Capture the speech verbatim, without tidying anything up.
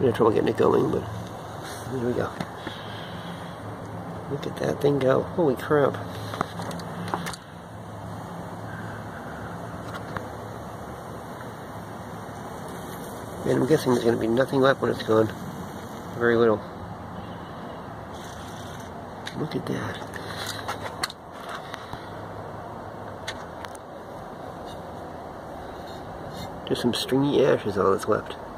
We had trouble getting it going, but here we go. Look at that thing go. Holy crap. And I'm guessing there's going to be nothing left when it's gone. Very little. Look at that. Just some stringy ash is all that's left.